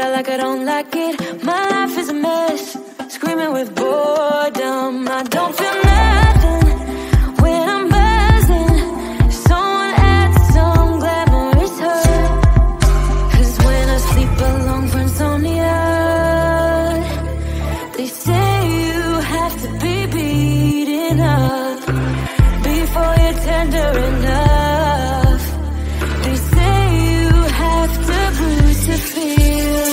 I like, I don't like it. My life is a mess, screaming with boredom. I don't feel nothing when I'm buzzing. Someone add some glamorous hurt. 'Cause when I sleep alone for insomnia, they say you have to be beaten up before you're tender enough. They say you have to bruise to feel.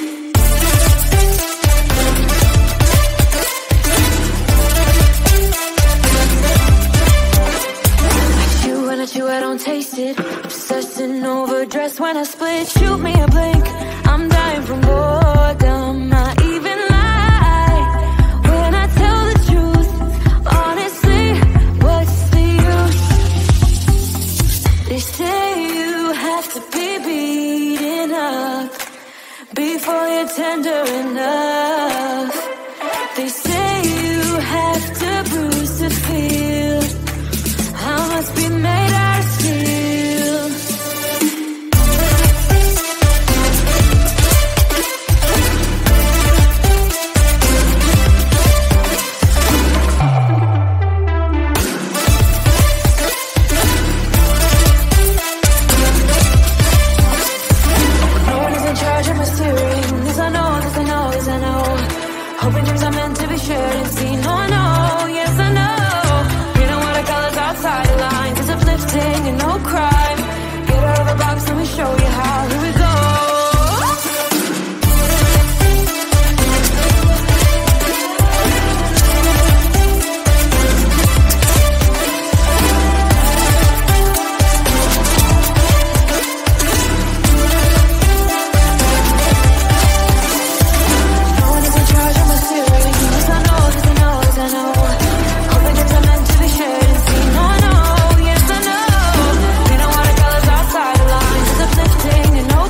I chew, I don't taste it. Obsessing over dress when I split. Shoot me a blink, I'm dying from boredom. I even lie when I tell the truth. Honestly, what's the use? They say you have to be beaten up before you're tender enough. They say you have to bruise to feel. I must be made out of steel. No one is in charge of my steering. This I know, this I know, this I know. Hoping dreams are meant to be shared and seen. No, I know, yes I know. Outside the lines, it's uplifting and no crime. Get out of the box, let me show you how. Here we go. No one is in charge of my steering. This I know, this I know, this I know. Hoping dreams are meant to be shared. No, I know, yes I know. We know what the colors outside the lines. It's uplifting and no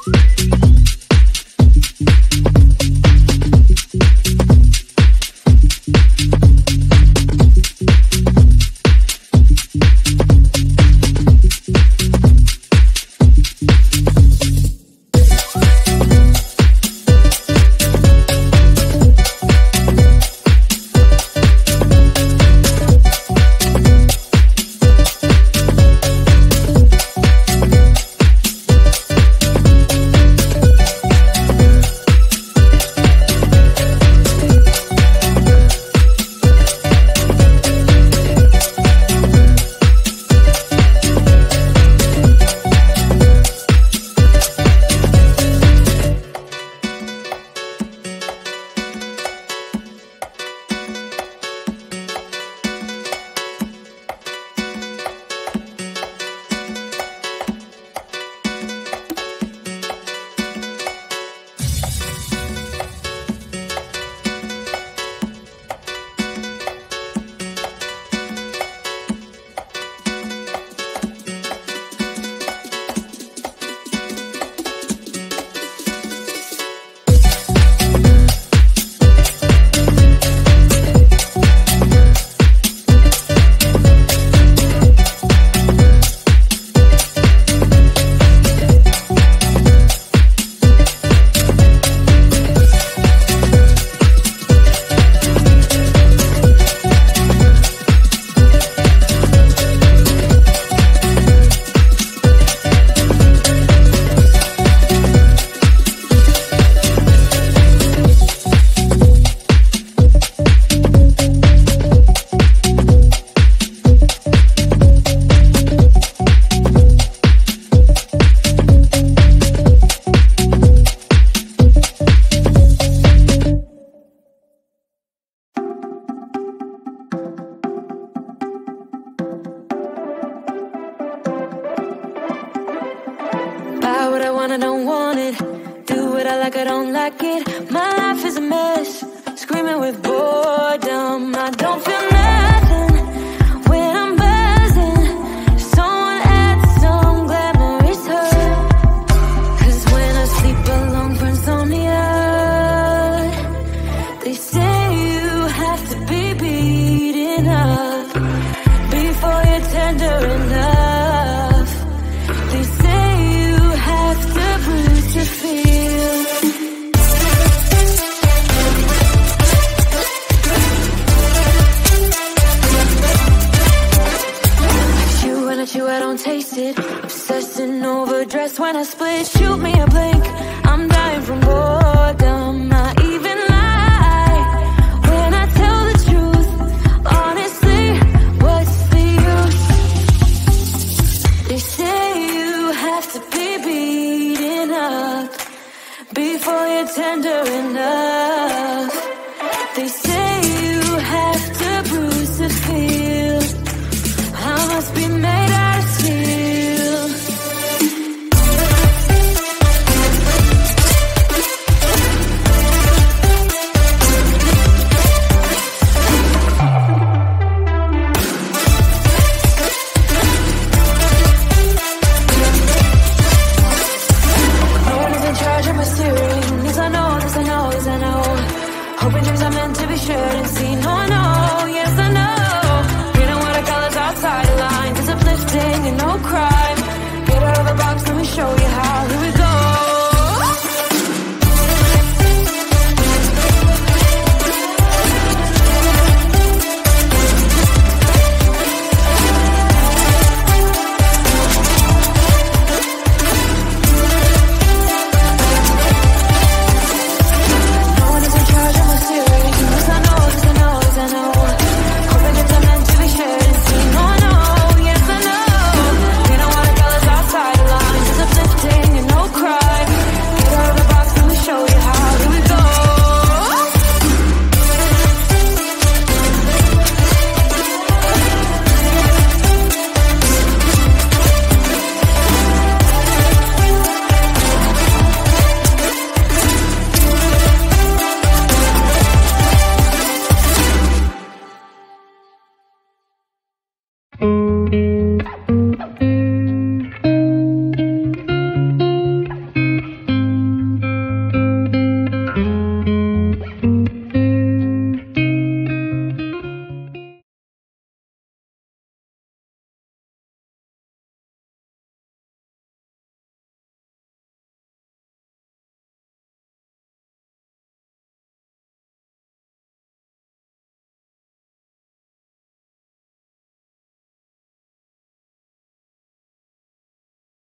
I don't want it. Do what I like, I don't like it. My life is a mess, screaming with boredom. I don't feel nothing when I'm buzzing. Someone add some glamorous hurt. 'Cause when I sleep alone for insomnia, they say you have to be beaten up before you're tender enough. They say you have to bruise to feel. You, I don't taste it. Obsessing over dress when I split. Shoot me a blink, I'm dying from boredom. I even lie when I tell the truth. Honestly, what's the use? They say you have to be beaten up before you're tender enough.